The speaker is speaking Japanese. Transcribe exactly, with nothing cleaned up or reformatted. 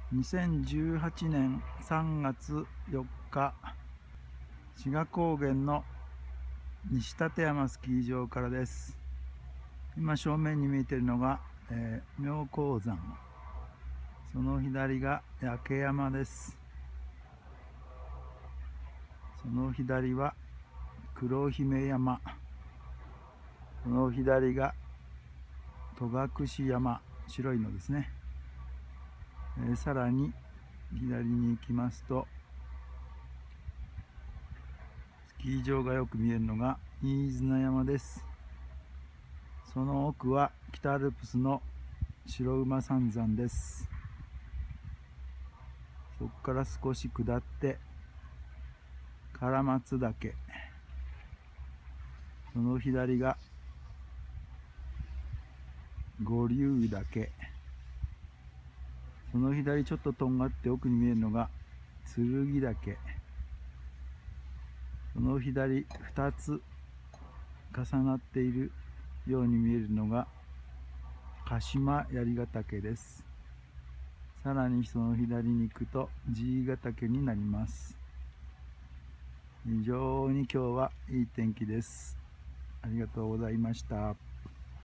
にせんじゅうはちねんさんがつよっか、志賀高原の西立山スキー場からです。今正面に見えているのが、えー、妙高山、その左が焼山です。その左は黒姫山、その左が戸隠山、白いのですね。えー、さらに左に行きますと、スキー場がよく見えるのが飯綱山です。その奥は北アルプスの白馬三山です。そこから少し下って唐松岳、その左が五竜岳、その左ちょっととんがって奥に見えるのが剣岳、その左ふたつ重なっているように見えるのが鹿島槍ヶ岳です。さらにその左に行くと爺ヶ岳になります。非常に今日はいい天気です。ありがとうございました。